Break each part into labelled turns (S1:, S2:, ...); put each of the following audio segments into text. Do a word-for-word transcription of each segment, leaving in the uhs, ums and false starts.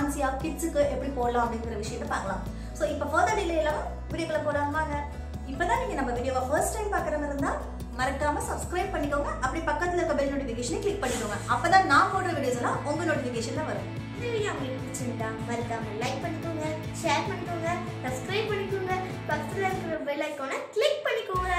S1: ஃபேன்சியா கிட்ஸுக்கு எப்படி போடலாம் அப்படிங்கிற விஷயத்தை பார்க்கலாம். ஸோ இப்போ ஃபர்தர் டிலே இல்லாம வீடியோக்குள்ள போலாம் வாங்க. இப்பதான் நீங்க நம்ம வீடியோவை ஃபர்ஸ்ட் டைம் பார்க்குற மாதிரி இருந்தா மறக்காம சப்ஸ்கிரைப் பண்ணிக்கோங்க. அப்படி பக்கத்துல இருக்க பெல் நோட்டிஃபிகேஷனை கிளிக் பண்ணிக்கோங்க. அப்பதான் நான் போடுற வீடியோஸ் எல்லாம் உங்க நோட்டிஃபிகேஷன்ல வரும்.
S2: இந்த வீடியோ உங்களுக்கு பிடிச்சிருந்தா மறக்காம லைக் பண்ணிக்கோங்க, ஷேர் பண்ணிக்கோங்க, சப்ஸ்கிரைப் பண்ணிக்கோங்க, பக்கத்துல இருக்கிற பெல் ஐகானை கிளிக் பண்ணிக்கோங்க.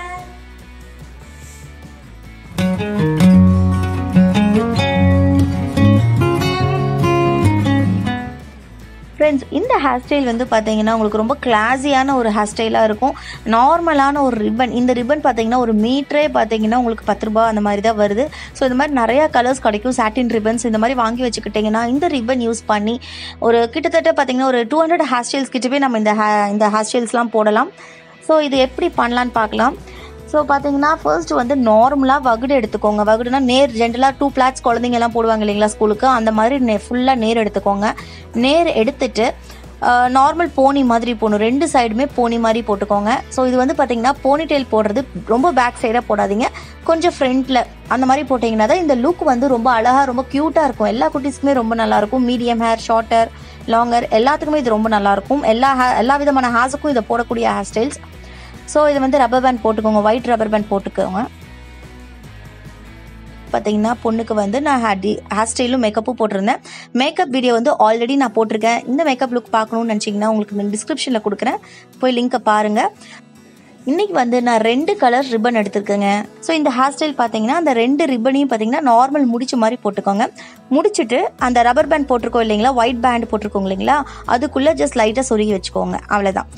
S3: ஃப்ரெண்ட்ஸ், இந்த ஹேர் ஸ்டைல் வந்து பார்த்தீங்கன்னா உங்களுக்கு ரொம்ப கிளாஸியான ஒரு ஹேர் ஸ்டைலாக இருக்கும். நார்மலான ஒரு ரிப்பன், இந்த ரிப்பன் பார்த்தீங்கன்னா ஒரு மீட்டரே பார்த்தீங்கன்னா உங்களுக்கு பத்து ரூபா அந்த மாதிரி தான் வருது. ஸோ இந்த மாதிரி நிறையா கலர்ஸ் கிடைக்கும். சாட்டின் ரிப்பன்ஸ் இந்த மாதிரி வாங்கி வச்சுக்கிட்டிங்கன்னா இந்த ரிப்பன் யூஸ் பண்ணி ஒரு கிட்டத்தட்ட பார்த்தீங்கன்னா ஒரு டூ ஹண்ட்ரட் ஹேர் ஸ்டைல்ஸ் கிட்டவே நம்ம இந்த ஹே இந்த ஹேர் ஸ்டைல்ஸ்லாம் போடலாம். ஸோ இது எப்படி பண்ணலான்னு பார்க்கலாம். ஸோ பார்த்தீங்கன்னா ஃபர்ஸ்ட் வந்து நார்மலாக வகுடு எடுத்துக்கோங்க. வகுடுனா நேர், ஜென்ரலாக டூ பிளாட்ஸ் குழந்தைங்கலாம் போடுவாங்க இல்லைங்களா ஸ்கூலுக்கு, அந்த மாதிரி நே ஃபுல்லாக நேர் எடுத்துக்கோங்க. நேர் எடுத்துட்டு நார்மல் போனி மாதிரி போடணும். ரெண்டு சைடுமே போனி மாதிரி போட்டுக்கோங்க. ஸோ இது வந்து பார்த்தீங்கன்னா போனி டெயில் போடுறது ரொம்ப பேக் சைடாக போடாதீங்க, கொஞ்சம் ஃப்ரண்ட்டில் அந்த மாதிரி போட்டிங்கன்னா தான் இந்த லுக் வந்து ரொம்ப அழகாக ரொம்ப க்யூட்டாக இருக்கும். எல்லா குட்டீஸ்க்குமே ரொம்ப நல்லாயிருக்கும். மீடியம் ஹேர், ஷார்ட்டர், லாங்கர் எல்லாத்துக்குமே இது ரொம்ப நல்லாயிருக்கும். எல்லா ஹே எல்லா விதமான ஹேர்ஸுக்கும் இதை போடக்கூடிய ஹேர் ஸ்டைல்ஸ். ஸோ இது வந்து ரப்பர் பேண்ட் போட்டுக்கோங்க, ஒயிட் ரப்பர் பேண்ட் போட்டுக்கோங்க. பார்த்தீங்கன்னா பொண்ணுக்கு வந்து நான் ஹேர் டி ஹேர் ஸ்டைலும் மேக்கப்பும் போட்டிருந்தேன். மேக்கப் வீடியோ வந்து ஆல்ரெடி நான் போட்டிருக்கேன். இந்த மேக்கப் லுக் பார்க்கணும்னு நினச்சிங்கன்னா உங்களுக்கு டிஸ்கிரிப்ஷனில் கொடுக்குறேன், போய் லிங்க்கை பாருங்கள். இன்றைக்கி வந்து நான் ரெண்டு கலர் ரிப்பன் எடுத்துருக்கேங்க. ஸோ இந்த ஹேர் ஸ்டைல் பார்த்தீங்கன்னா அந்த ரெண்டு ரிப்பனையும் பார்த்தீங்கன்னா நார்மல் முடிச்ச மாதிரி போட்டுக்கோங்க. முடிச்சுட்டு அந்த ரப்பர் பேண்ட் போட்டிருக்கோம் இல்லைங்களா, ஒயிட் பேண்ட் போட்டிருக்கோங்க இல்லைங்களா, அதுக்குள்ளே ஜஸ்ட் லைட்டாக சொருகி வச்சுக்கோங்க, அவ்வளோதான்.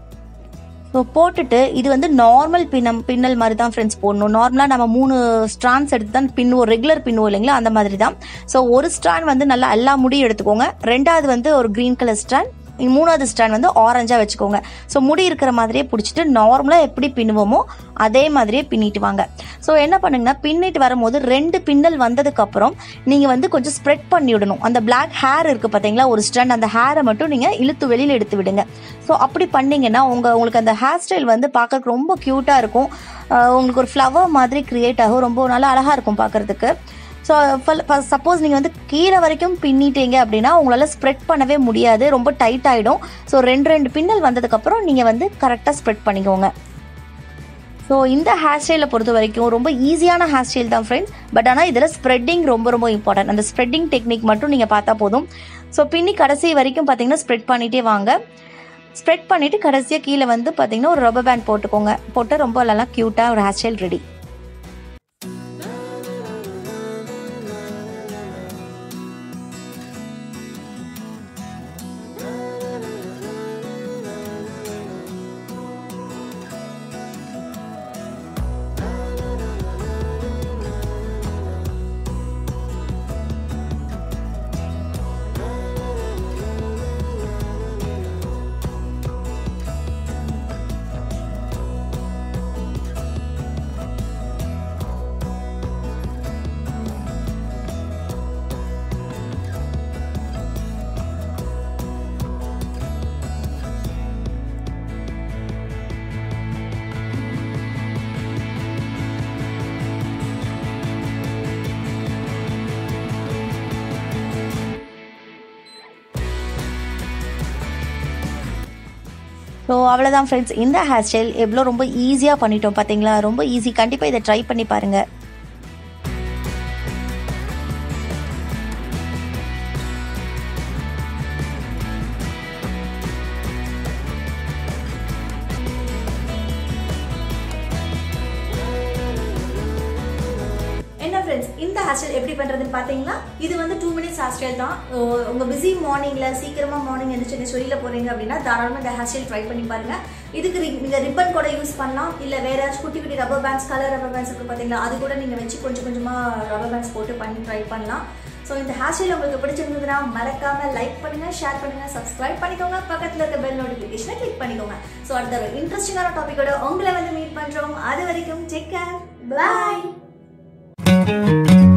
S3: ஸோ போட்டுட்டு இது வந்து நார்மல் பின்னம் பின்னல் மாதிரி தான் ஃப்ரெண்ட்ஸ் போடணும். நார்மலாக நம்ம மூணு ஸ்ட்ராண்ட்ஸ் எடுத்து தான் பின்னுவோம், ரெகுலர் பின்னுவோம் இல்லைங்களா, அந்த மாதிரி தான். ஸோ ஒரு ஸ்ட்ராண்ட் வந்து நல்லா எல்லா முடியும் எடுத்துக்கோங்க. ரெண்டாவது வந்து ஒரு க்ரீன் கலர் ஸ்ட்ராண்ட், மூணாவது ஸ்டாண்ட் வந்து ஆரஞ்சாக வச்சுக்கோங்க. ஸோ முடி இருக்கிற மாதிரியே பிடிச்சிட்டு நார்மலாக எப்படி பின்னுவோமோ அதே மாதிரியே பின்னிட்டு வாங்க. ஸோ என்ன பண்ணுங்கன்னா பின்னிட்டு வரும்போது ரெண்டு பின்னல் வந்ததுக்கப்புறம் நீங்கள் வந்து கொஞ்சம் ஸ்ப்ரெட் பண்ணி விடணும். அந்த பிளாக் ஹேர் இருக்குது பார்த்தீங்களா ஒரு ஸ்டாண்ட், அந்த ஹேரை மட்டும் நீங்கள் இழுத்து வெளியில் எடுத்து விடுங்க. ஸோ அப்படி பண்ணிங்கன்னா உங்கள் உங்களுக்கு அந்த ஹேர் ஸ்டைல் வந்து பார்க்கறதுக்கு ரொம்ப க்யூட்டாக இருக்கும். உங்களுக்கு ஒரு ஃப்ளவர் மாதிரி க்ரியேட் ஆகும், ரொம்ப நல்லா அழகாக இருக்கும் பார்க்குறதுக்கு. ஸோ சப்போஸ் நீங்கள் வந்து கீழே வரைக்கும் பின்னிட்டீங்க அப்படின்னா உங்களால் ஸ்ப்ரெட் பண்ணவே முடியாது, ரொம்ப டைட் ஆகிடும். ஸோ ரெண்டு ரெண்டு பின்னல் வந்ததுக்கப்புறம் நீங்கள் வந்து கரெக்டாக ஸ்ப்ரெட் பண்ணிக்கோங்க. ஸோ இந்த ஹேர் ஸ்டைலை பொறுத்த வரைக்கும் ரொம்ப ஈஸியான ஹேர் ஸ்டைல் தான் ஃப்ரெண்ட்ஸ். பட் ஆனால் இதில் ஸ்ப்ரெட்டிங் ரொம்ப ரொம்ப இம்பார்ட்டன்ட். அந்த ஸ்ப்ரெட்டிங் டெக்னிக் மட்டும் நீங்கள் பார்த்தா போதும். ஸோ பின்னி கடைசி வரைக்கும் பார்த்தீங்கன்னா ஸ்ப்ரெட் பண்ணிகிட்டே வாங்க. ஸ்ப்ரெட் பண்ணிவிட்டு கடைசியாக கீழே வந்து பார்த்தீங்கன்னா ஒரு ரப்பர் பேண்ட் போட்டுக்கோங்க. போட்டு ரொம்ப நல்லா க்யூட்டாக ஒரு ஹேர் ஸ்டைல் ரெடி. ஸோ அவ்வளோதான் ஃப்ரெண்ட்ஸ், இந்த ஹேர் ஸ்டைல் எவ்வளோ ரொம்ப ஈஸியாக பண்ணிட்டோம் பார்த்தீங்களா, ரொம்ப ஈஸி. கண்டிப்பாக இதை ட்ரை பண்ணி பாருங்கள்.
S1: இந்த ஹேர் ஸ்டைல் எப்படி பண்றதுன்னு பாத்தீங்களா, இது வந்து டூ மினிட்ஸ் ஹேர் ஸ்டைல் தான். உங்க பிஸி மார்னிங்ல சீக்கிரமா மார்னிங் எந்திரிச்சு வெளியில போறீங்க அப்படின்னா தாராளமா இந்த ஹேர் ஸ்டைல் ட்ரை பண்ணி பாருங்க. இதுக்கு நீங்க ரிப்பன் கூட யூஸ் பண்ணலாம், இல்ல வேற ஏதாச்சும் குட்டி குட்டி rubber bands, colour rubber bands இருக்கு பாத்தீங்களா, அது கூட நீங்க வச்சு கொஞ்சம் கொஞ்சமா ரப்பர் பேண்ட்ஸ் போட்டு பண்ணி ட்ரை பண்ணலாம். ஸோ இந்த ஹேர் ஸ்டைல் உங்களுக்கு பிடிச்சிருந்ததுன்னா மறக்காம லைக் பண்ணுங்க, ஷேர் பண்ணுங்க, சப்ஸ்கிரைப் பண்ணிக்கோங்க, பக்கத்துல இருக்க பெல் நோட்டிபிகேஷனை கிளிக் பண்ணிக்கோங்க. ஸோ அடுத்த ஒரு இன்ட்ரெஸ்டிங்கான டாபிக்கோட உங்களை வந்து மீட் பண்றோம். அது வரைக்கும் டேக் கேர், பாய்.